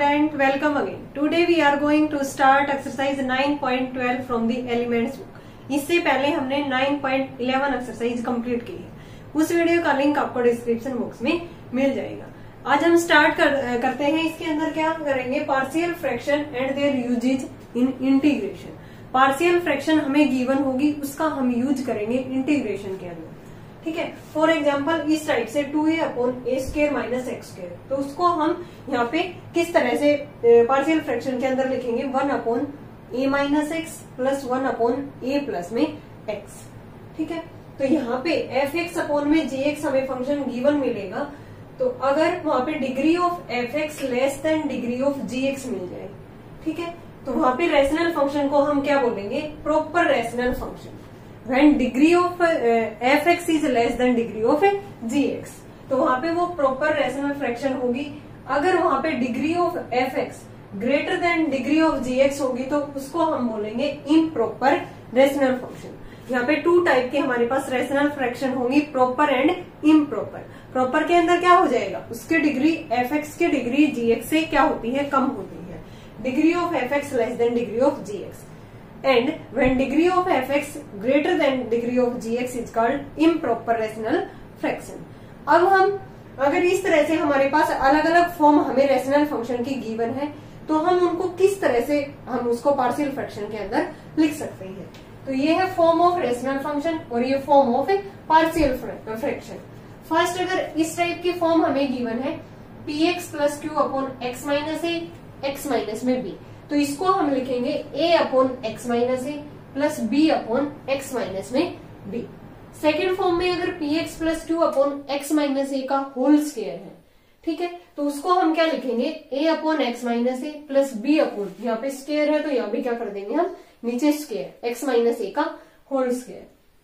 student, welcome again. Today we are going to start exercise 9.12 from the elements book. इससे पहले हमने 9.11 exercise complete की है. उस वीडियो का लिंक आपको डिस्क्रिप्शन बॉक्स में मिल जाएगा. आज हम स्टार्ट करते हैं. इसके अंदर क्या करेंगे, partial fraction and their uses in integration. Partial fraction हमें गिवन होगी, उसका हम यूज करेंगे इंटीग्रेशन के अंदर. ठीक है. फॉर एग्जाम्पल इस टाइप से 2a upon a square minus x square, तो उसको हम यहाँ पे किस तरह से पार्शियल फ्रैक्शन के अंदर लिखेंगे, 1 upon a minus x plus 1 upon a plus में एक्स. ठीक है. तो यहाँ पे एफ एक्स अपॉन में जे एक्स हमें फंक्शन गिवन मिलेगा. तो अगर वहां पे degree of f x less than degree of g x मिल जाए, ठीक है, तो वहां पे रैशनल फंक्शन को हम क्या बोलेंगे, proper rational function. When degree of f(x) is less than degree of gx, तो वहां पे वो प्रॉपर रैशनल फ्रैक्शन होगी. अगर वहां पे degree of f(x) greater than degree of gx होगी तो उसको हम बोलेंगे इम्प्रॉपर रैशनल फंक्शन. यहाँ पे 2 टाइप के हमारे पास रैशनल फ्रैक्शन होंगी, प्रॉपर एंड इम्प्रॉपर. प्रॉपर के अंदर क्या हो जाएगा, उसकी डिग्री f(x) की डिग्री gx से क्या होती है, कम होती है. Degree of f(x) less than degree of gx. And when degree of f(x) greater than degree of gx is called improper rational fraction. अब हम अगर इस तरह से हमारे पास अलग अलग फॉर्म हमें रैशनल फंक्शन की गिवन है, तो हम उनको किस तरह से हम उसको पार्शियल फ्रैक्शन के अंदर लिख सकते हैं. तो ये है फॉर्म ऑफ रैशनल फंक्शन और ये form of partial fraction. First अगर इस टाइप की फॉर्म हमें गिवन है, px plus q upon x minus a x minus में b, तो इसको हम लिखेंगे a upon x minus a plus b upon x minus में b. सेकेंड फॉर्म में अगर px plus q upon x minus a का होल स्क्वायर है, ठीक है, तो उसको हम क्या लिखेंगे, a upon x minus a plus b upon, यहाँ पे स्क्वायर है तो यहाँ भी क्या कर देंगे हम, नीचे स्क्वायर एक्स माइनस ए का होल स्क्वायर.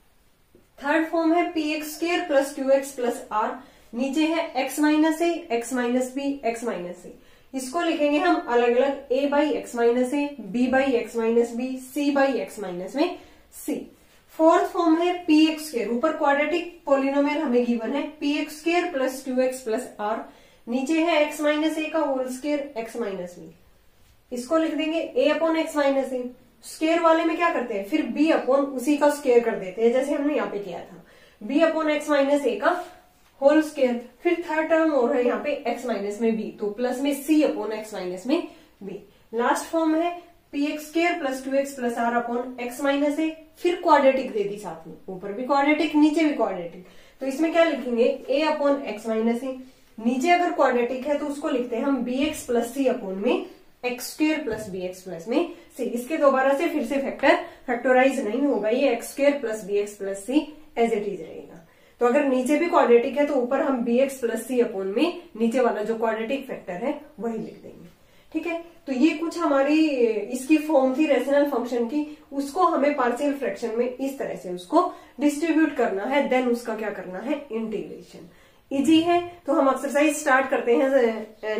थर्ड फॉर्म है px square plus q x plus r, नीचे है x minus a x minus b x minus a. इसको लिखेंगे हम अलग अलग, a by x minus a, b by x minus b, c by x minus में c. Fourth form है p x square, ऊपर क्वाड्रेटिक पोलिनोमियल हमें given है, p x square plus q x plus r, नीचे है x minus a का whole square x minus b. इसको लिख देंगे a upon x minus a. Square वाले में क्या करते हैं, फिर b अपॉन उसी का स्क्र कर देते हैं, जैसे हमने यहाँ पे किया था, b upon x minus a का होल स्क्वायर. फिर थर्ड टर्म और है यहाँ पे x माइनस में b, तो प्लस में c अपॉन एक्स माइनस में b. लास्ट फॉर्म है p x square plus 2x plus r upon x minus a, फिर क्वाड्रेटिक दे दी साथ में, ऊपर भी क्वाड्रेटिक नीचे भी क्वाड्रेटिक, तो इसमें क्या लिखेंगे, a upon x minus a. नीचे अगर क्वाड्रेटिक है तो उसको लिखते हैं हम bx प्लस c अपॉन में x square plus bx plus में c. इसके दोबारा से फिर से फैक्टराइज नहीं होगा, ये x square plus bx plus c as it is रहेगा. तो अगर नीचे भी क्वाड्रेटिक है तो ऊपर हम bx प्लस c अपॉन में नीचे वाला जो क्वाड्रेटिक फैक्टर है वही लिख देंगे. ठीक है. तो ये कुछ हमारी इसकी फॉर्म थी रैशनल फंक्शन की, उसको हमें पार्शियल फ्रैक्शन में इस तरह से उसको डिस्ट्रीब्यूट करना है, देन उसका क्या करना है, इंटीग्रेशन. इजी है. तो हम एक्सरसाइज स्टार्ट करते हैं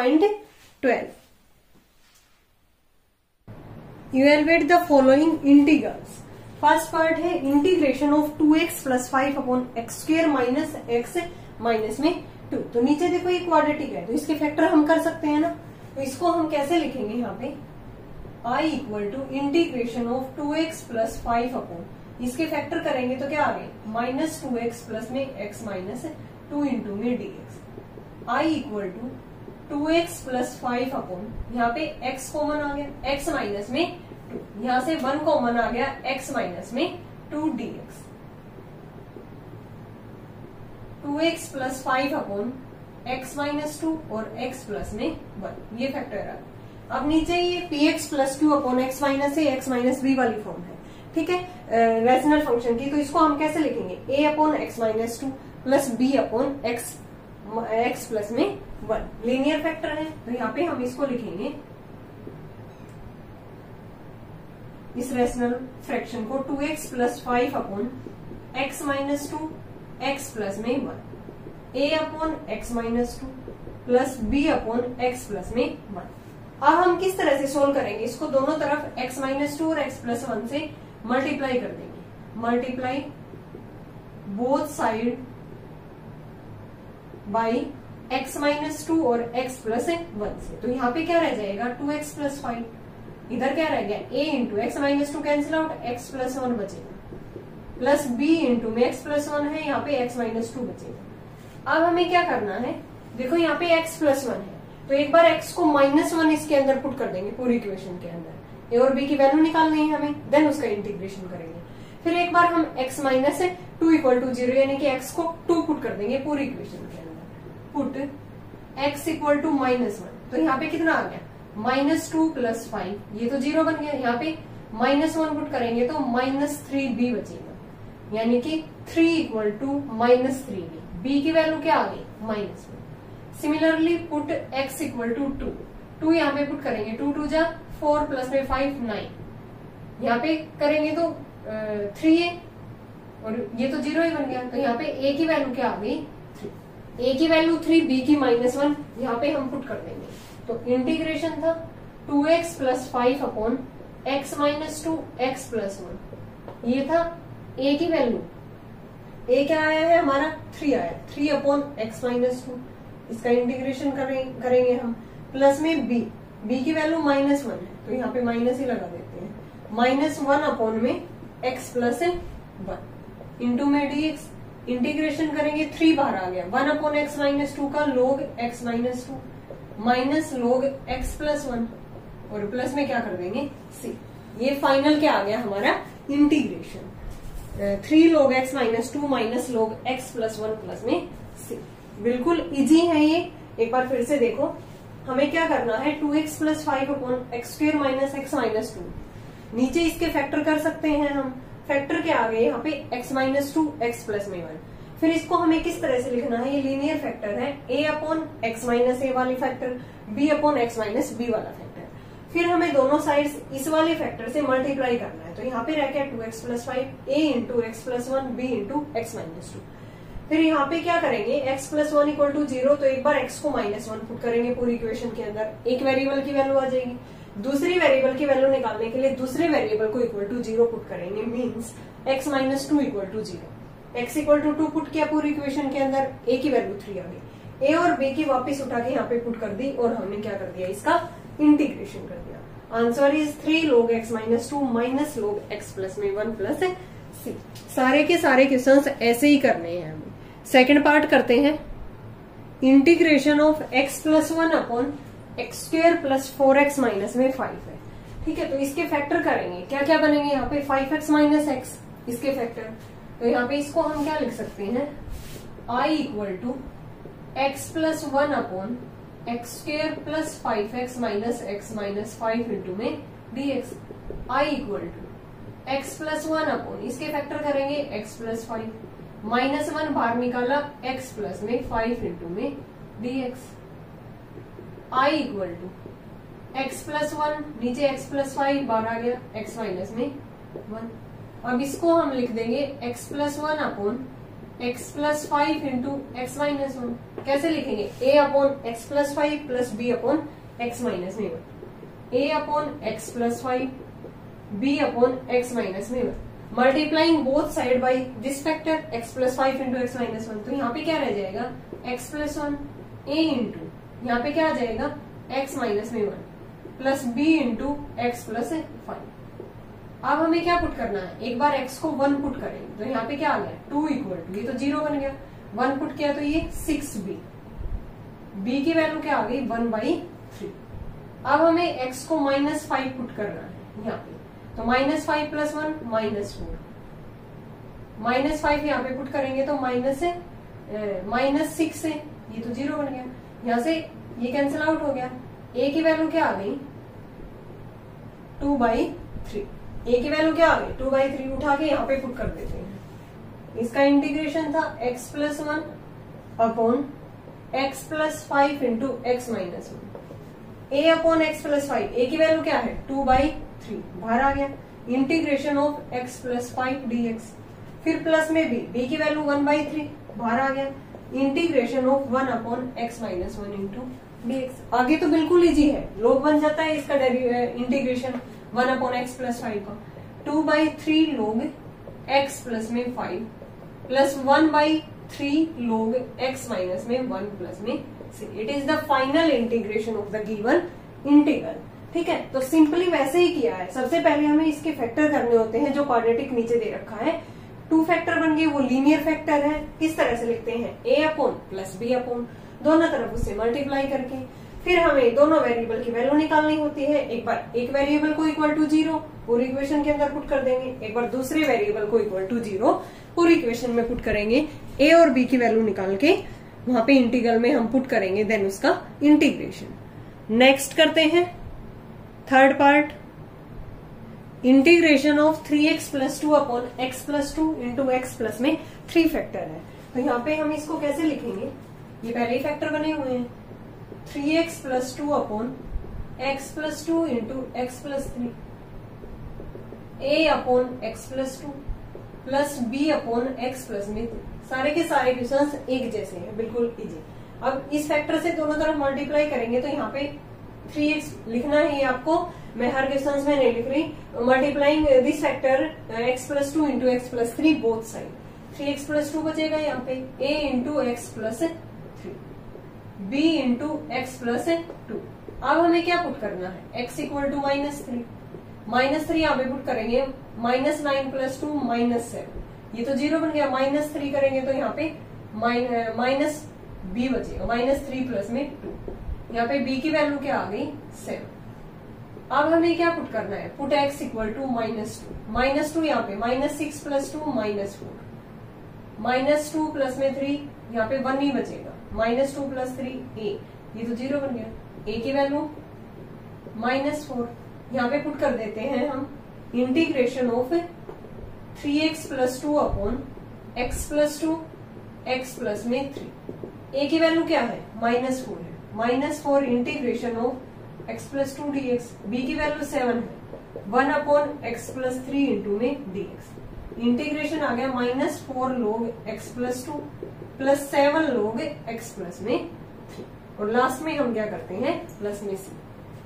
9.12. Evaluate the following integrals. First part है integration of 2x plus 5 upon x square minus x minus में 2. तो नीचे देखो ये क्वाड्रेटिक है तो इसके फैक्टर हम कर सकते हैं ना, तो इसको हम कैसे लिखेंगे, यहाँ पे i equal to integration of 2x plus 5 upon, इसके फैक्टर करेंगे तो क्या आ गए, माइनस 2x प्लस में x माइनस 2 इंटू में dx. i equal to 2x plus 5 upon, यहाँ पे x कॉमन आ गया, x माइनस में 2, यहाँ से 1 कॉमन आ गया, x माइनस में 2 dx. 2x plus 5 upon x minus 2 और x प्लस में 1, ये फैक्टर आ गया. अब नीचे ये px plus q upon x minus a x minus b वाली फॉर्म है, ठीक है, रैशनल फंक्शन की. तो इसको हम कैसे लिखेंगे, a upon x minus 2 plus b upon x plus में 1, लीनियर फैक्टर है. तो यहाँ पे हम इसको लिखेंगे, इस रैशनल फ्रैक्शन को 2x plus 5 upon x minus 2 x plus में 1, a upon x minus 2 plus b upon x plus में 1. अब हम किस तरह से सोल्व करेंगे, इसको दोनों तरफ x माइनस 2 और x प्लस 1 से मल्टीप्लाई कर देंगे. Multiply both side by x minus 2 और x प्लस 1 से। तो यहाँ पे क्या रह जाएगा 2x प्लस 5, इधर क्या रह गया a into x minus 2 cancel out, x plus 1 बचेगा, प्लस b इंटू में x प्लस 1 है, यहाँ पे x माइनस 2 बचेगा। अब हमें क्या करना है, देखो यहाँ पे x प्लस 1 है, तो एक बार x को -1 इसके अंदर पुट कर देंगे पूरी इक्वेशन के अंदर, a और b की वैल्यू निकालनी है हमें, देन उसका इंटीग्रेशन करेंगे। फिर एक बार हम x माइनस 2 इक्वल टू 0 यानी कि x को 2 पुट कर देंगे पूरी इक्वेशन के अंदर, पुट x इक्वल टू -1, तो यहाँ पे कितना आ गया -2 प्लस 5, ये तो 0 बन गया, यहाँ पे -1 पुट करेंगे तो -3b बचेगा, यानी कि 3 इक्वल टू -3b, b की वैल्यू क्या आ गई -1। Similarly put x equal to 2 यहाँ पे पुट करेंगे, 2 2 जा 4 प्लस में 5 9, यहाँ पे करेंगे तो 3a और ये तो 0 ही बन गया, तो यहाँ पे a की वैल्यू क्या आ गई 3, a की वैल्यू 3, b की -1 यहाँ पे हम पुट कर देंगे। तो इंटीग्रेशन था 2x plus 5 upon x minus 2 x plus 1, ये था a की वैल्यू, a क्या आया है हमारा 3 आया, 3 अपॉन x माइनस 2, इसका इंटीग्रेशन करेंगे हम, प्लस में b की वैल्यू -1 है, तो यहाँ पे माइनस ही लगा देते हैं, -1 अपॉन में x प्लस 1 इंटू में dx, इंटीग्रेशन करेंगे 3 बाहर आ गया, 1 अपॉन x माइनस 2 का log x minus 2 minus log x plus 1 और प्लस में क्या कर देंगे c, ये फाइनल क्या आ गया हमारा integration 3 log x minus 2 minus log x plus 1 plus में c। बिल्कुल इजी है ये, एक बार फिर से देखो, हमें क्या करना है 2x plus 5 upon x square minus x minus 2, नीचे इसके फैक्टर कर सकते हैं हम, फैक्टर क्या आ गए यहाँ पे x माइनस 2 एक्स प्लस में 1, फिर इसको हमें किस तरह से लिखना है, ये लीनियर फैक्टर है, a upon x minus a वाली factor, b upon x minus b वाला फैक्टर, फिर हमें दोनों साइड्स इस वाले फैक्टर से मल्टीप्लाई करना है, तो यहाँ पे रह गया 2x plus 5 a into x plus 1 b into x minus 2, फिर यहाँ पे क्या करेंगे x प्लस 1 इक्वल टू 0, तो एक बार x को -1 पुट करेंगे पूरी इक्वेशन के अंदर, एक वेरिएबल की वैल्यू आ जाएगी, दूसरी वेरिएबल की वैल्यू निकालने के लिए दूसरे वेरिएबल को इक्वल टू 0 पुट करेंगे, means x minus 2 equal to 0, x equal to 2 put किया पूरी इक्वेशन के अंदर, a की वैल्यू 3 आ गई, a और b की वापस उठा के यहाँ पे पुट कर दी और हमने क्या कर दिया इसका इंटीग्रेशन कर दिया। Answer is 3 log x minus 2 minus log x plus में 1 प्लस c। सारे के सारे क्वेश्चंस ऐसे ही करने हैं हमें। सेकेंड पार्ट करते हैं, integration of x plus 1 upon x square plus 4x minus में 5 है, ठीक है, तो इसके फैक्टर करेंगे, क्या क्या बनेंगे यहाँ पे 5x माइनस एक्स, इसके फैक्टर, तो यहाँ पे इसको हम क्या लिख सकते हैं i equal to x plus 1 upon x square plus 5x minus x minus 5 into में dx, i equal to x plus 1 upon इसके फैक्टर करेंगे एक्स प्लस 5 -1 बाहर निकाला x प्लस में 5 इंटू में dx, i equal to x plus 1 नीचे x plus 5 बाहर आ गया x माइनस में 1, अब इसको हम लिख देंगे x plus 1 upon x plus 5 into x minus 1, कैसे लिखेंगे a upon x plus 5 plus b upon x minus में 1, a upon x plus 5 b upon x minus में 1, multiplying both side by this factor x plus 5 into x minus 1, तो यहाँ पे क्या रह जाएगा x प्लस 1 a इंटू यहाँ पे क्या आ जाएगा x माइनस में 1 plus b into x plus 5। अब हमें क्या पुट करना है, एक बार x को 1 पुट करेंगे, तो यहाँ पे क्या आ गया 2 इक्वल टू, ये तो 0 बन गया, 1 पुट किया तो ये 6b, b की वैल्यू क्या आ गई 1/3। अब हमें x को -5 पुट करना है यहाँ पे, तो -5 प्लस 1 -4, -5 यहाँ पे पुट करेंगे तो -6 है, ये तो 0 बन गया, यहाँ से ये कैंसिल आउट हो गया, a की वैल्यू क्या आ गई 2/3, a की वैल्यू क्या आ गई 2/3, उठा के यहाँ पे पुट कर देते हैं। इसका इंटीग्रेशन था x plus 1 upon x plus 5 into x minus 1, a upon x plus 5, a की वैल्यू क्या है 2/3 बाहर आ गया, integration of x plus 5 dx, फिर प्लस में b की वैल्यू 1/3 बाहर आ गया, integration of 1 upon x minus 1 into dx। आगे तो बिल्कुल इजी है, log बन जाता है इसका इंटीग्रेशन 1 अपॉन एक्स प्लस 5 का, 2/3 log x प्लस में 5 प्लस 1/3 log x माइनस में 1 प्लस में से। It is the final integration of the given integral. ठीक है, तो सिंपली वैसे ही किया है। सबसे पहले हमें इसके फैक्टर करने होते हैं, जो क्वाड्रेटिक नीचे दे रखा है। 2 फैक्टर बन गए, वो लीनियर फैक्टर है। किस तरह से लिखते हैं, a upon plus b upon, दोनों तरफ उससे मल्टीप्लाई करके फिर हमें दोनों वेरिएबल की वैल्यू निकालनी होती है। एक बार एक वेरिएबल को इक्वल टू 0 पूरी इक्वेशन के अंदर पुट कर देंगे, एक बार दूसरे वेरिएबल को इक्वल टू 0 पूरी इक्वेशन में पुट करेंगे। a और b की वैल्यू निकाल के वहां पे इंटीग्रल में हम पुट करेंगे, देन उसका इंटीग्रेशन। नेक्स्ट करते हैं third part, integration of 3x plus 2 upon x plus 2 into x plus में 3 फैक्टर है। तो यहाँ पे हम इसको कैसे लिखेंगे, ये पहले ही फैक्टर बने हुए हैं। 3x plus 2 upon x plus 2 into x plus 3, a upon x plus 2 plus b upon x plus में 3। सारे के सारे क्वेश्चंस एक जैसे हैं, बिल्कुल इजी। अब इस फैक्टर से दोनों तरफ मल्टीप्लाई करेंगे तो यहाँ पे 3x लिखना है आपको, मैं हर क्वेश्चन में नहीं लिख रही। Multiplying this factor x plus 2 into x plus 3 both side, 3x plus 2 बचेगा यहाँ पे, a into x plus 3, b into x plus 2। अब हमें क्या पुट करना है, x इक्वल टू -3, -3 यहाँ पे पुट करेंगे, -9 प्लस 2 -7, ये तो 0 बन गया। -3 करेंगे तो यहाँ पे माइनस b बचेगा, -3 प्लस में 2, यहाँ पे b की वैल्यू क्या आ गई 7। अब हमें क्या पुट करना है, पुट x इक्वल टू -2 यहाँ पे -6 प्लस 2 -4, -2 प्लस में 3, यहाँ पे 1 ही बचेगा, -2 प्लस 3 a, ये तो 0 बन गया। a की वैल्यू -4, यहाँ पे पुट कर देते हैं हम integration of 3x plus 2 upon x plus 2 x plus में 3। a की वैल्यू क्या है, -4 है, -4 integration of x plus 2 dx, b की वैल्यू 7 है, 1 अपॉन x प्लस 3 इंटू में dx। इंटीग्रेशन आ गया -4 log x plus 2 plus 7 log x plus में 3, और लास्ट में हम क्या करते हैं, प्लस में c।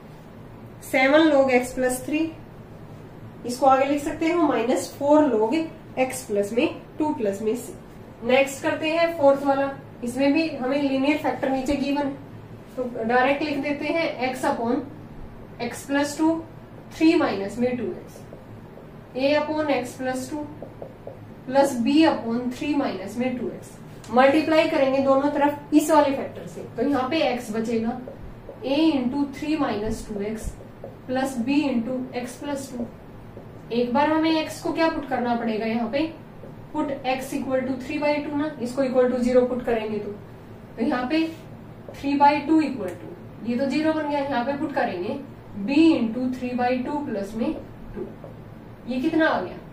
7 log x प्लस 3, इसको आगे लिख सकते हैं -4 log x प्लस में 2 प्लस में c। नेक्स्ट करते हैं फोर्थ वाला, इसमें भी हमें लीनियर फैक्टर नीचे गिवन, तो डायरेक्ट लिख देते हैं x upon x plus 2 3 minus में 2x, a upon x plus 2 plus b upon 3 minus में 2x। मल्टीप्लाई करेंगे दोनों तरफ इस वाले फैक्टर से, तो यहाँ पे x बचेगा, a into 3 minus 2x plus b into x plus 2। एक बार हमें x को क्या पुट करना पड़ेगा, यहाँ पे पुट x इक्वल टू 3/2 ना, इसको इक्वल टू 0 पुट करेंगे तो यहाँ पे 3/2 इक्वल टू, ये तो 0 बन गया, यहाँ पे पुट करेंगे b इंटू 3/2 प्लस में 2, ये कितना आ गया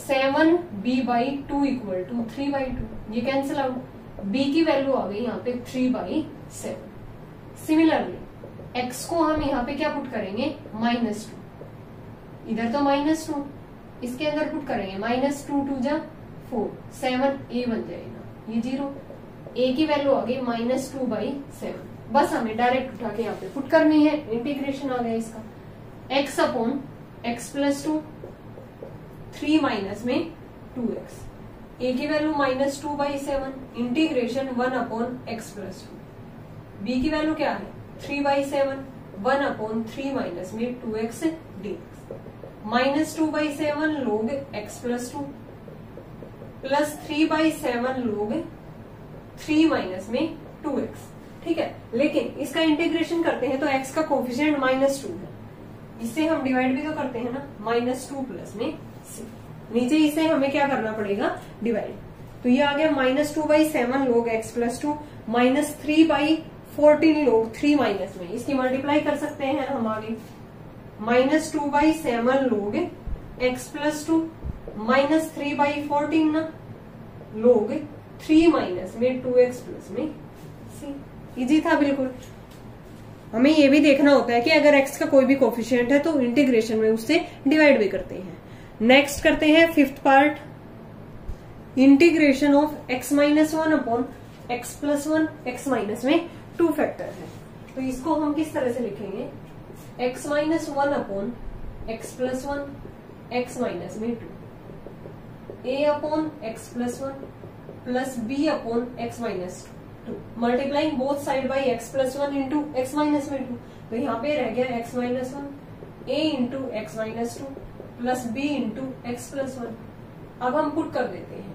7b/2 इक्वल टू 3/2, ये कैंसिल आउट, b की वैल्यू आ गई यहाँ पे 3/7। सिमिलरली x को हम यहाँ पे क्या पुट करेंगे, -2, इधर तो -2, इसके अंदर पुट करेंगे -2 2 जा 4, 7a बन जाएगा, ये 0, a की वैल्यू आ गई -2/7। बस हमें डायरेक्ट उठा के यहाँ पे पुट करनी है, इंटीग्रेशन आ गया इसका, x upon x plus 2 3 minus में 2x, a की value -2/7 integration 1 upon x plus 2, b की वैल्यू क्या है 3/7 1 अपॉन 3 माइनस में 2x dx, -2/7 log x plus 2 plus 3/7 log 3 minus में 2x। ठीक है, लेकिन इसका इंटीग्रेशन करते हैं तो x का कोफिशिएंट -2 है, इससे हम डिवाइड भी तो करते हैं ना, -2 प्लस में c, नीचे इसे हमें क्या करना पड़ेगा, डिवाइड, तो ये आ गया -2/7 log x plus 2 -3/14 log 3 minus में, इसकी मल्टीप्लाई कर सकते हैं हम आगे, -2/7 log x प्लस 2 -3/14 ना log 3 माइनस में 2x प्लस में c। इजी था बिल्कुल। हमें ये भी देखना होता है कि अगर x का कोई भी कोफिशिएंट है तो इंटीग्रेशन में उससे डिवाइड भी करते हैं। नेक्स्ट करते हैं fifth part, integration of x-1 upon x plus 1 x minus में 2 फैक्टर है, तो इसको हम किस तरह से लिखेंगे, x-1 upon x plus 1 x minus में 2, a upon x plus 1 plus b upon x minus 2, 2 multiplying both side by x plus 1 into x minus में 2, तो यहाँ पे रह गया एक्स minus 1 a into x minus 2 plus b into x plus 1। अब हम पुट कर देते हैं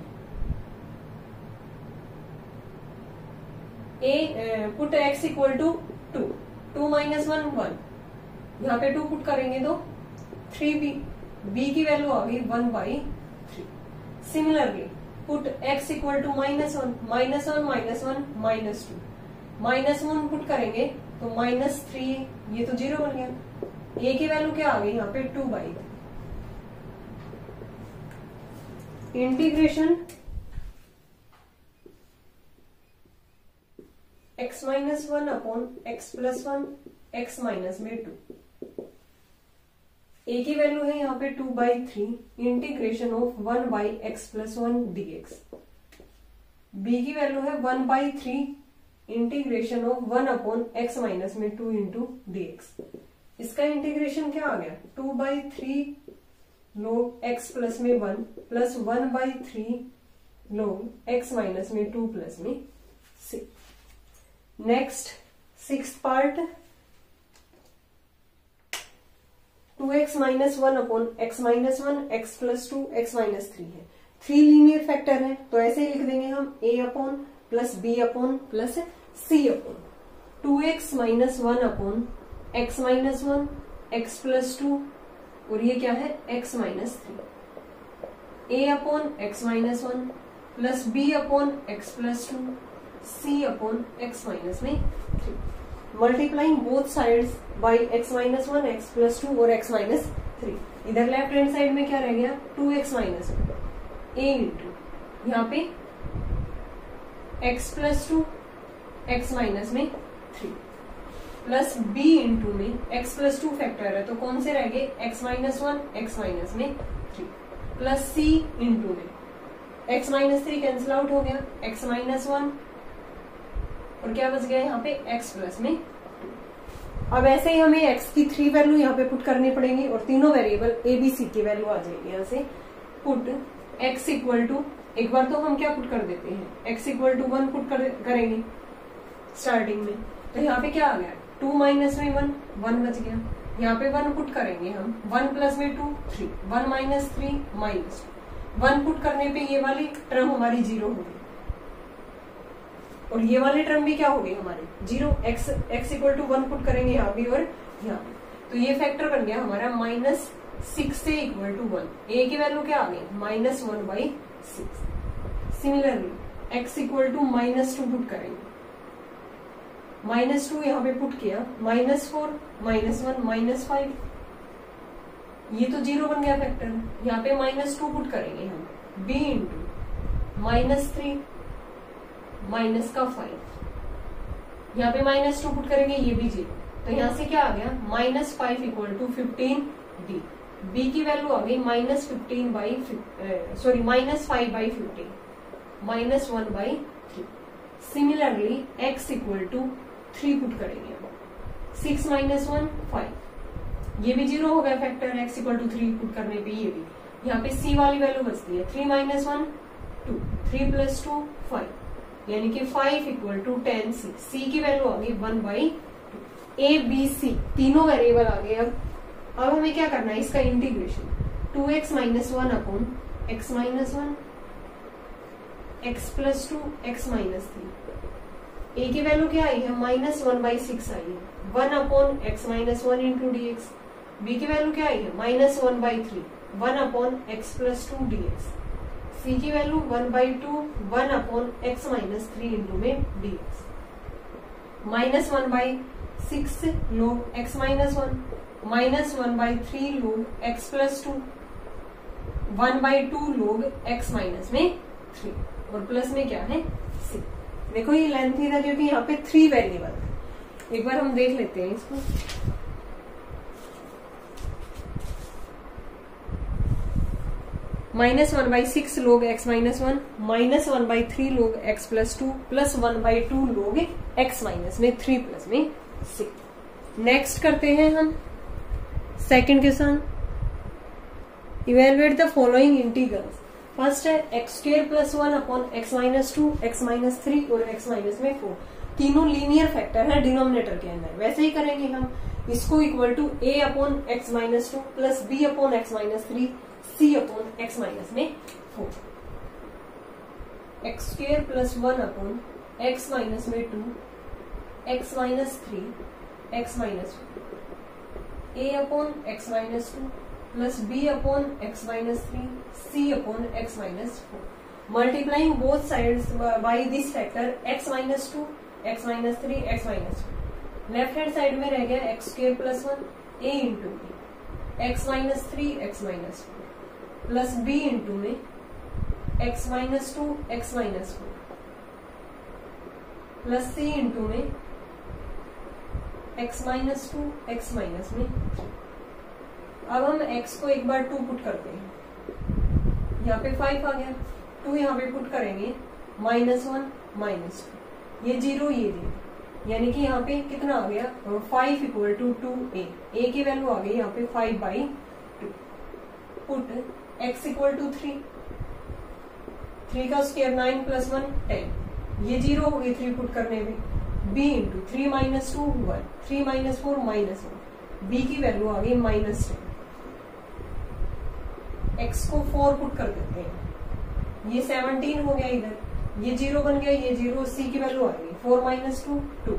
पुट x इक्वल टू 2 माइनस 1 1, यहाँ पे 2 पुट करेंगे तो 3b, b की वैल्यू आ गई 1/3। Similarly put x equal to -1 -1 -1 -2 -1 put करेंगे तो -3, ये तो 0 बन गया। a की वैल्यू क्या आ गई यहाँ पे 2/3। Integration x minus 1 upon x plus 1 x minus में 2, a की वैल्यू है यहाँ पे 2/3 integration of 1/x plus 1 dx, b की वैल्यू है 1/3 integration of 1 upon x minus में 2 इंटू dx। इसका इंटीग्रेशन क्या आ गया 2/3 log x प्लस में 1 प्लस 1/3 log x माइनस में 2 प्लस में 6। Next 6th part 2x minus 1 upon x minus 1 x plus 2 x minus 3 है। 3 लीनियर फैक्टर है तो ऐसे ही लिख देंगे हम a upon plus b upon plus c upon 2x minus 1 upon x minus 1 x plus 2 और ये क्या है x minus 3, a upon x minus 1 plus b upon x plus 2 c upon x minus में 3 multiplying both sides by x minus 1 x plus 2 और x minus 3। इधर left hand side में क्या रह गया 2x माइनस 1 a इंटू यहाँ पे x plus 2 x minus में 3 प्लस b इंटू में x प्लस 2 फैक्टर है तो कौन से रह गए x माइनस 1 x माइनस में 3 प्लस c इंटू में x माइनस 3 कैंसिल आउट हो गया x माइनस 1 और क्या बच गया यहाँ पे x प्लस में 2। अब ऐसे ही हमें x की 3 वैल्यू यहाँ पे पुट करनी पड़ेंगी और तीनों वेरिएबल a b c की वैल्यू आ जाएगी। यहाँ से पुट x इक्वल टू, एक बार तो हम क्या पुट कर देते हैं x इक्वल टू 1 पुट करेंगे स्टार्टिंग में, तो यहाँ पे क्या आ गया 2 माइनस में 1 बच गया। यहाँ पे 1 पुट करेंगे हम 1 प्लस में 2 3 1 माइनस 3 माइनस 1 पुट करने पे ये वाली टर्म हमारी 0 हो गई और ये वाली टर्म भी क्या हो गई हमारी 0। x इक्वल टू 1 पुट करेंगे यहाँ भी और यहाँ भी, तो ये फैक्टर बन गया हमारा -6 से इक्वल टू 1। a की वैल्यू क्या आ गई -1/6। Similarly x equal to -2 put करेंगे, -2 यहाँ पे पुट किया -4 -1 -5, ये तो 0 बन गया फैक्टर। यहाँ पे -2 पुट करेंगे हम b इंटू -3 माइनस का 5, यहाँ पे -2 पुट करेंगे ये भी 0, तो यहाँ से क्या आ गया -5 इक्वल टू 15d। b की वैल्यू आ गई -5/15 -1/3। Similarly x equal to 3 put करेंगे हम 6 - 1 5, ये भी 0 हो गया factor x equal to 3 put करने पे ये भी। यहाँ पे c वाली वैल्यू बचती है 3 - 1 2 3 + 2 5, यानी कि 5 इक्वल टू 10 c की वैल्यू आ गई 1/2। a b c तीनों वेरिएबल आ गए। अब हमें क्या करना है इसका integration 2x minus 1 upon x minus 1 x plus 2 x minus 3। a की वैल्यू क्या आई है -1/6 आई है 1 upon x minus 1 into dx। b की वैल्यू क्या आई है -1/3 1 upon x plus 2 dx। c की value 1/2 1 upon x minus 3 into में dx। -1/6 लोग x माइनस 1 -1/3 लोग x प्लस 2 1/2 लोग x माइनस में 3 और प्लस में क्या है c। देखो ये लेंथी था क्योंकि यहाँ पे 3 वेरिएबल। एक बार हम देख लेते हैं इसको। -1/6 लोग x माइनस 1 -1/3 लोग x प्लस 2 प्लस 1/2 लोग x माइनस में 3 प्लस में 6। नेक्स्ट करते हैं हम second question. Evaluate the following integrals. First है x square plus 1 upon x minus 2, x minus 3 और एक्स माइनस में 4, तीनों लीनियर फैक्टर है डिनोमिनेटर के अंदर। वैसे ही करेंगे हम, इसको equal to a upon x minus 2 plus b upon x minus 3 c upon x minus में 4, x square plus 1 upon x minus में 2, x minus 3 x minus 4, a upon x minus 2 plus b upon x minus 3 c upon x minus 4, multiplying both sides by this factor x minus 2 x minus 3 x minus 4। Left hand side में रह गया x square plus 1 a into b, x minus 3 x minus 4 plus b into में x minus 2 x minus 4 plus c into में x minus 2 x minus में 3। अब हम x को एक बार 2 पुट करते हैं, यहाँ पे 5 आ गया, 2 यहाँ पे पुट करेंगे, -1 -2, ये 0 ये 0, यानी कि यहाँ पे कितना आ गया 5 इक्वल टू 2a, a की वैल्यू आ गई यहाँ पे 5/2, पुट x इक्वल टू 3, 3 का स्क्वायर 9 प्लस 1 10, ये 0 हो गई 3 पुट करने में, b into 3 minus 2 1, 3 minus 4 -1, b की वैल्यू आ गई -10, x को 4 पुट कर देते हैं, ये 17 हो गया, इधर ये 0 बन गया, ये 0, c की वैल्यू आ गई 4 माइनस 2 2,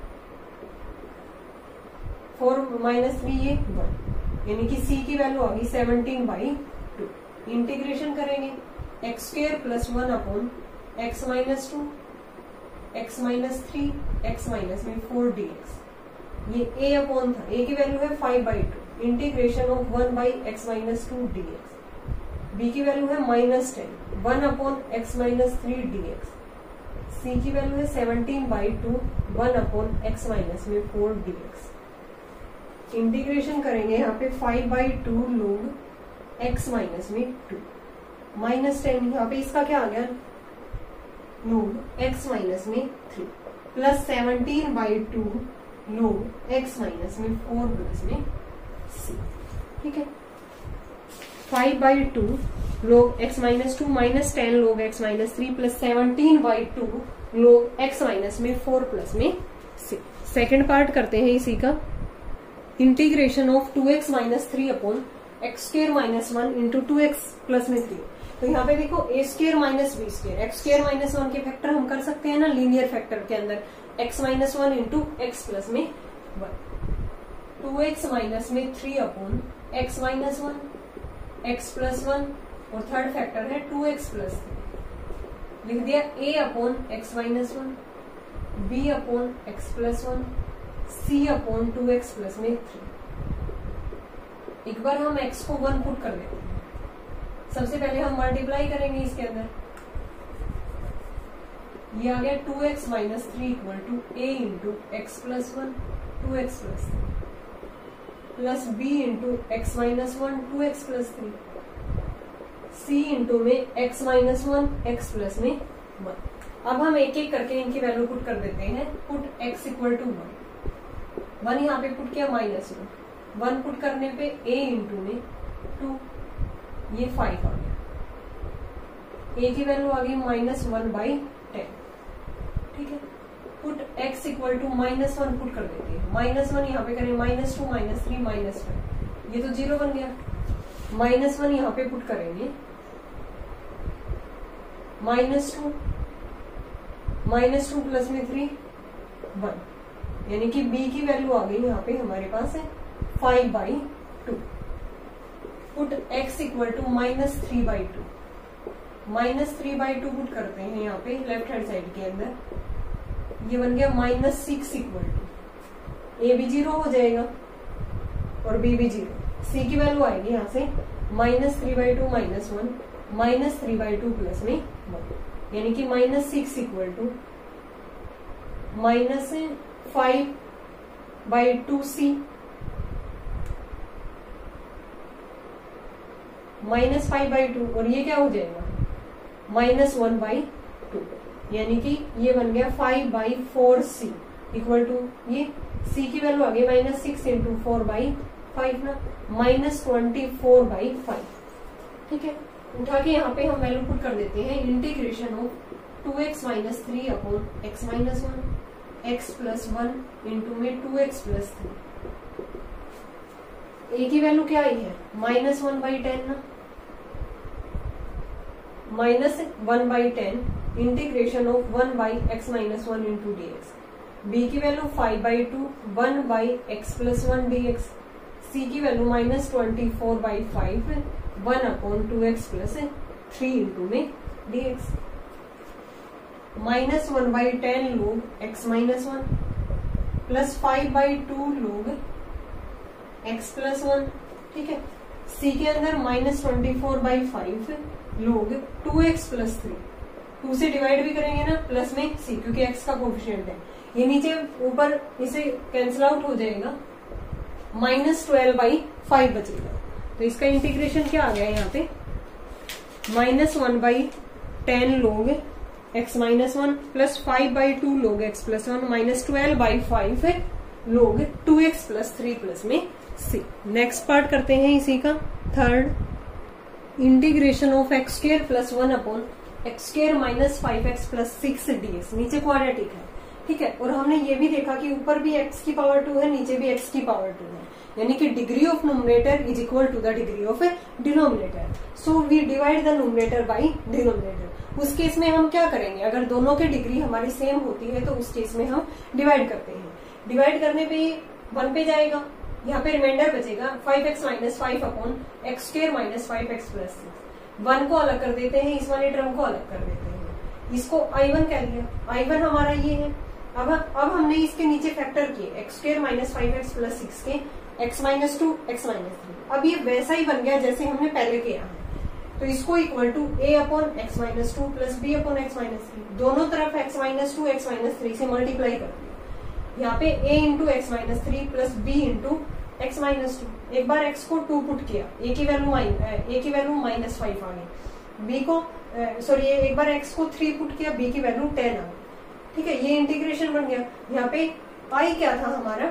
4 माइनस 3 ये 1, यानी कि c की वैल्यू आ गई 17/2। इंटीग्रेशन करेंगे, x square plus 1 upon x minus 2 x minus 3 x minus में 4 dx, ये a अपॉन था, a की वैल्यू है 5/2, integration of 1/x minus 2 dx, b की वैल्यू है -10, 1 upon x minus 3 dx, c की वैल्यू है 17/2, 1 अपॉन x माइनस में 4 dx। इंटीग्रेशन करेंगे यहाँ पे 5/2 log x माइनस में 2, -10 यहाँ पे इसका क्या आ गया log x माइनस में 3 प्लस 17/2 log x माइनस में 4 प्लस में c, ठीक है। 5/2 log x minus 2 -10 log x minus 3 plus 17/2 log x minus में 4 प्लस में c। सेकेंड पार्ट करते हैं इसी का, integration of 2x minus 3 upon x square minus 1 into 2x plus में 3। तो यहाँ पे देखो a square minus b square, x square minus 1 के फैक्टर हम कर सकते हैं ना लीनियर फैक्टर के अंदर, x minus 1 into x plus में 1, 2x माइनस में 3 upon x minus 1 x plus 1, और थर्ड फैक्टर है 2x प्लस 3, लिख दिया a upon x minus 1, b upon x plus 1, c upon 2x plus में 3। एक बार हम x को 1 पुट कर देते हैं, सबसे पहले हम मल्टीप्लाई करेंगे इसके अंदर, ये आ गया 2x minus 3 equal to a into x plus 1 2x plus 3 plus b into x minus 1 2x plus 3, c into में x माइनस 1 x प्लस में 1। अब हम एक एक करके इनकी वैल्यू पुट कर देते हैं, पुट x इक्वल टू 1 यहाँ पे पुट किया -1 पुट करने पे a इंटू में 2, ये 5 आ गया, a की वैल्यू आ गई -1/10, ठीक है। Put x equal to -1 put कर देते हैं, -1 यहाँ पे करें -2 -3 -5, ये तो 0 बन गया, -1 यहाँ पे पुट करेंगे, -2 प्लस में 3 1, यानी कि b की वैल्यू आ गई यहाँ पे हमारे पास है 5/2। Put x equal to -3/2, -3/2 put करते हैं यहाँ पे लेफ्ट हैंड साइड के अंदर, ये बन गया -6 इक्वल टू, a भी 0 हो जाएगा और b भी 0, c की वैल्यू आएगी यहाँ से -3/2 -1 -3/2 प्लस में 1, यानी कि -6 इक्वल टू -5/2c -5/2, और ये क्या हो जाएगा -1/2, यानी कि ये बन गया 5/4c इक्वल टू, ये c की वैल्यू आ गई -6 इंटू 4/5 ना, -24/5, ठीक है। उठा के यहाँ पे हम वैल्यू पुट कर देते हैं। Integration of 2x minus 3 upon x minus 1 x plus 1 into में 2x प्लस 3। a की वैल्यू क्या आई है माइनस 1/10 ना, minus 1/10 integration of 1/x minus 1 into d x. b की value 5/2 1/x plus 1 dx। c की value minus 24/5 1/2x plus 3 into में dx। Minus 1/10 log x minus 1 plus 5/2 लोग x प्लस 1। ठीक है, c के अंदर माइनस 24/5 लोग 2x प्लस 3। 2 से डिवाइड भी करेंगे ना प्लस में c, क्योंकि x का कोफिशिएंट है। ये नीचे ऊपर इसे कैंसिल आउट हो जाएगा, माइनस 12/5 बचेगा। तो इसका इंटीग्रेशन क्या आ गया यहाँ पे minus 1/10 log x minus 1 plus 5/2 लोग x plus 1 minus 12/5 log 2x plus 3 plus में c। नेक्स्ट पार्ट करते हैं इसी का third. Integration of x square plus 1 upon x square minus 5x plus 6 dx। नीचे क्वाड्रेटिक है, ठीक है, और हमने ये भी देखा कि ऊपर भी x की पावर 2 है, नीचे भी x की पावर 2 है, यानी कि degree of numerator is equal to the degree of denominator. So we divide the numerator by denominator. उस केस में हम क्या करेंगे, अगर दोनों की डिग्री हमारी सेम होती है तो उस केस में हम डिवाइड करते हैं। डिवाइड करने पे 1 पे जाएगा, यहाँ पे रिमाइंडर बचेगा 5x minus 5 upon x square minus 5x plus 6। 1 को अलग कर देते हैं, इस वाले टर्म को अलग कर देते हैं, इसको I1 कह दिया। I1 हमारा ये है। अब हमने इसके नीचे फैक्टर किए x square minus 5x plus 6 के x माइनस 2 x माइनस 3। अब ये वैसा ही बन गया जैसे हमने पहले किया है, तो इसको equal to a upon x minus 2 plus b upon x minus 3। दोनों तरफ x माइनस 2 x माइनस 3 से मल्टीप्लाई कर दिया। यहाँ पे a into x minus 3 plus b into x minus 2। एक बार x को 2 पुट किया, a की वैल्यू माइनस 5 आ गई, b को सॉरी एक बार x को 3 पुट किया, b की वैल्यू 10 आ गई। ठीक है, ये इंटीग्रेशन बन गया। यहाँ पे i क्या था हमारा,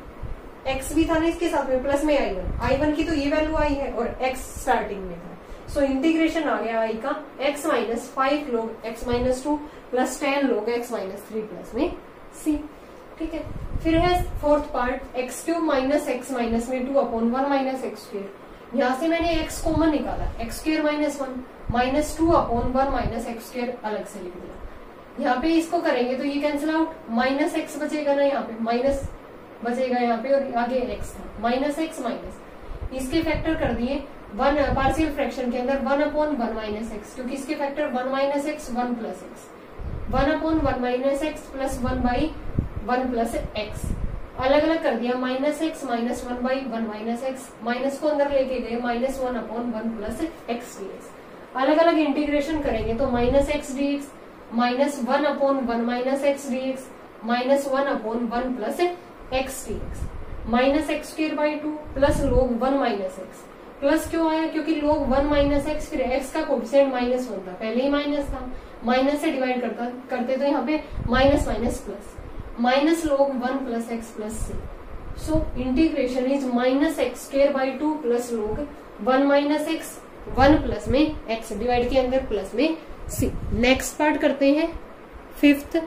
x भी था ना इसके साथ में, प्लस में I1 की तो ये वैल्यू आई है और x स्टार्टिंग में था। सो इंटीग्रेशन आ गया i का x माइनस 5 लोग x minus 2 plus 10 log x minus 3 plus में c। ठीक है, फिर है fourth part x cube minus x minus में 2 अपॉन 1 माइनस एक्स स्क्वायर। यहाँ से मैंने x कॉमन निकाला, x square minus 1 minus 2 upon 1 minus x square अलग से लिख दिया। यहाँ पे इसको करेंगे तो ये कैंसिल आउट, माइनस एक्स बचेगा ना, यहाँ पे माइनस बचेगा यहाँ पे और आगे एक्स था, माइनस एक्स माइनस इसके फैक्टर कर दिए 1 पार्शियल फ्रैक्शन के अंदर 1 अपॉन 1 माइनस एक्स, क्योंकि इसके factor 1 minus x 1 plus x, 1 upon 1 minus x plus 1 by 1 plus x. अलग अलग कर दिया, minus x minus 1 by 1 minus x, minus को अंदर लेके गए minus 1 upon 1 plus x dx. अलग अलग इंटीग्रेशन करेंगे तो minus x dx minus 1 upon 1 minus x dx minus 1 upon 1 plus x dx, minus x square by 2 plus log 1 minus x. Plus क्यों आया, क्योंकि लोग 1 माइनस एक्स, फिर एक्स का कोफिशिएंट माइनस 1 था, पहले ही माइनस था, माइनस से डिवाइड करते तो यहाँ पे minus minus plus, minus log 1 plus x plus c. So integration is minus x square by 2 plus log 1 minus x 1 plus में एक्स, डिवाइड के अंदर प्लस में सी। नेक्स्ट पार्ट करते हैं fifth.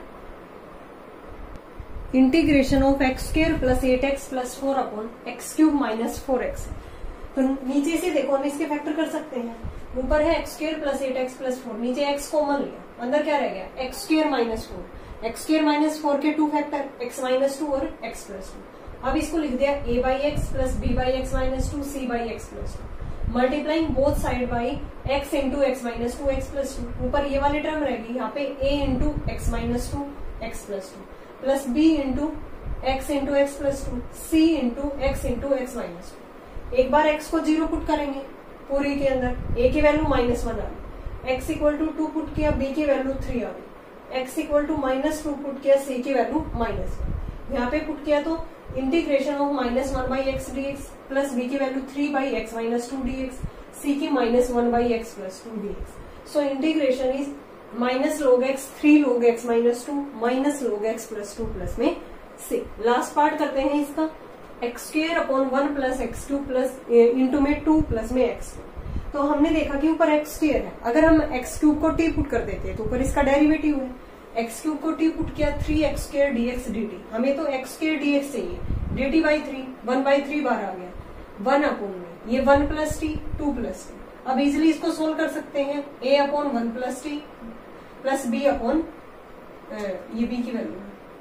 Integration of x square plus 8x plus 4 upon x cube minus 4x। तो नीचे से देखो हम इसके फैक्टर कर सकते हैं, ऊपर है x square plus 8x plus 4, नीचे x कॉमन लिया, अंदर क्या रह गया x square minus 4, x square minus 4 के 2 फैक्टर x माइनस 2 और x प्लस 2। अब इसको लिख दिया a by x plus b by x minus 2 c by x plus 2, multiplying both side by x into x minus 2 x plus 2। ऊपर ये वाली term रहेगी, यहाँ पे a into x minus 2 x plus 2 plus b into x plus 2 c into x minus 2। एक बार x को 0 put करेंगे पूरी के अंदर, a की वैल्यू माइनस 1 आ गई, x इक्वल टू 2 पुट किया, b की वैल्यू 3 आ गई, x equal to minus 2 put किया, c की वैल्यू माइनस 1। यहाँ पे पुट किया तो integration of minus 1 by x d x plus b की value 3 by x minus 2 d x, c की minus 1 by x plus 2 d x. So integration is minus log x 3 log x minus 2 minus log x plus 2 plus में c। Last part करते हैं इसका, x square upon 1 plus x 2 plus into में 2 plus में x 2। तो हमने देखा कि ऊपर एक्स स्क्वायर है, अगर हम एक्स क्यूब को टी पुट कर देते हैं तो ऊपर इसका डेरिवेटिव है, एक्स क्यूब को टी पुट किया 3x स्क्वायर डीएक्स dt, हमें तो एक्स स्क्वायर डीएक्स चाहिए, dt बाई 3, 1/3 बार आ गया, 1 अपॉन में ये 1 प्लस टी 2 प्लस टी। अब इजिली इसको सोल्व कर सकते हैं, a upon 1 plus t plus b upon ये b की वैल्यू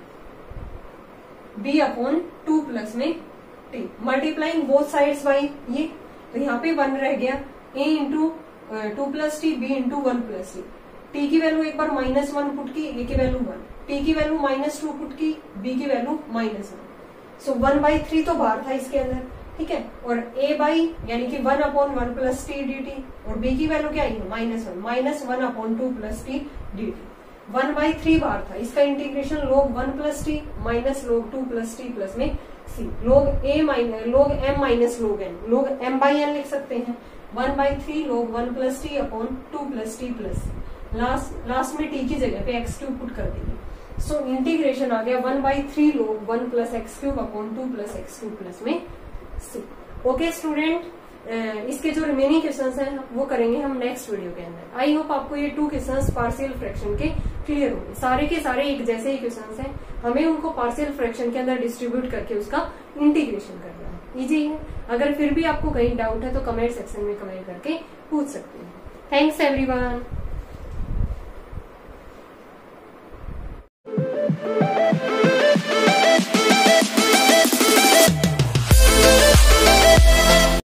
b अपॉन 2 प्लस में t, multiplying both sides by ये, तो यहाँ पे 1 रह गया, a into 2 plus t b into 1 plus t, t की वैल्यू एक बार -1 पुट की, a की वैल्यू 1, टी की वैल्यू -2 पुट की, b की वैल्यू -1, सो 1/3 तो बाहर था इसके अंदर, ठीक है, और a बाई यानी कि 1 upon 1 plus t d t, और b की वैल्यू क्या आई है -1 upon 2 plus t d t, 1/3 बाहर था, इसका integration log 1 plus t minus log 2 plus t plus में c, log m minus log n, log m by n लिख सकते हैं, 1/3 log 1 plus t upon 2 plus t plus last में t की जगह पे x क्यूब पुट कर देंगे, सो इंटीग्रेशन आ गया 1/3 log 1 plus x cube upon 2 plus x cube plus में c। ओके स्टूडेंट, इसके जो रिमेनिंग क्वेश्चंस हैं वो करेंगे हम नेक्स्ट वीडियो के अंदर। आई होप आपको ये 2 क्वेश्चंस पार्शियल फ्रैक्शन के क्लियर होंगे, सारे के सारे एक जैसे ही क्वेश्चंस हैं, हमें उनको पार्शियल फ्रैक्शन के अंदर डिस्ट्रीब्यूट करके उसका इंटीग्रेशन करना है, इजी है। अगर फिर भी आपको कहीं डाउट है तो कमेंट सेक्शन में कमेंट करके पूछ सकते हैं। Thanks everyone.